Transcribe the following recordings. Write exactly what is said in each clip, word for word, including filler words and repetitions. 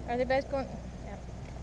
Are they both going? Yeah.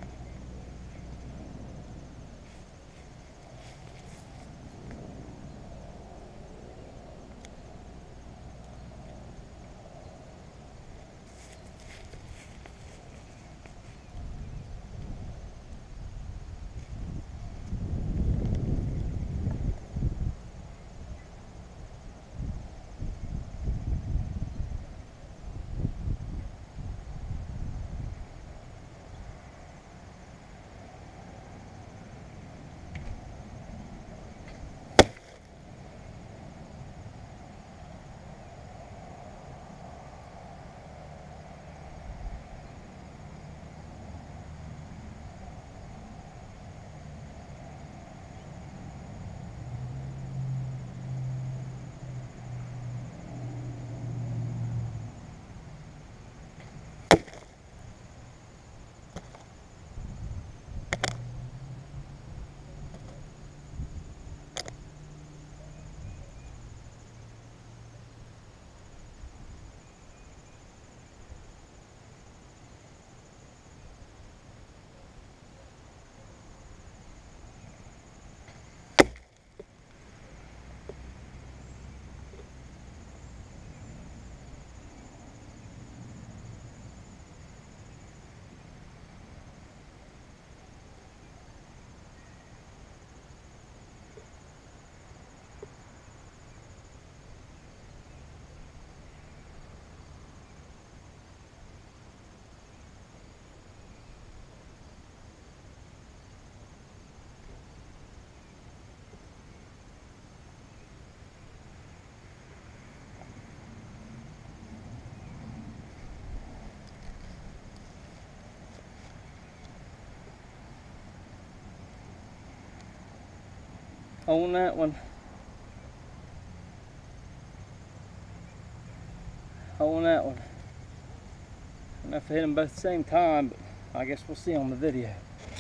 On that one. On that one. I don't know if I hit them both at the same time, but I guess we'll see on the video.